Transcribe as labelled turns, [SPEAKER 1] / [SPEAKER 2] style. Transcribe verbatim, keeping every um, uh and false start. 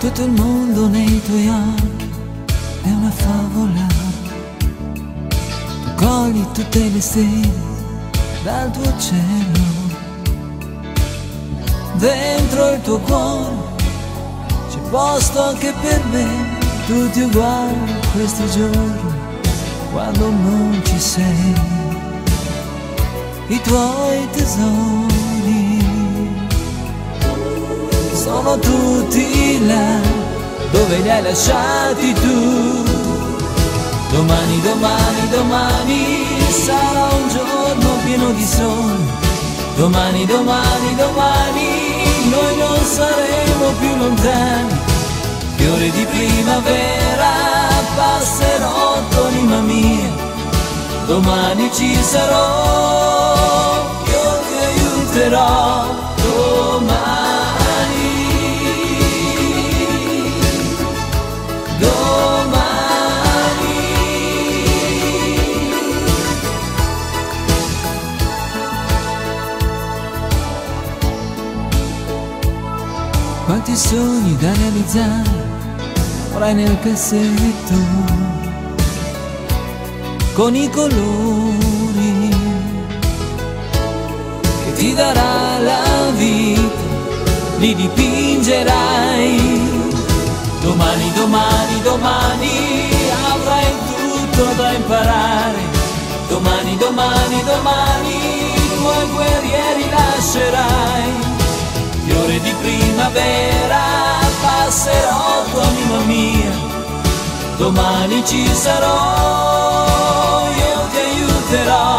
[SPEAKER 1] Tutto il mondo nei tuoi occhi è una favola. Tu cogli tutte le stelle dal tuo cielo. Dentro il tuo cuore c'è posto anche per me, tutti uguali questi giorni quando non ci sei. I tuoi tesori sono tutti là dove li hai lasciati tu. Domani, domani, domani sarà un giorno pieno di sole. Domani, domani, domani noi non saremo più lontani. Fiore di primavera passerò anima mia. Domani ci sarò, io ti aiuterò. Domani, domani. Quanti sogni da realizzare avrai nel cassetto, con i colori che ti darà la vita, li dipingerai. Domani, domani, domani avrai tutto da imparare. Domani, domani, domani i tuoi guerrieri lascerai. Fiore di primavera passerò tua anima mia. Domani ci sarò, io ti aiuterò.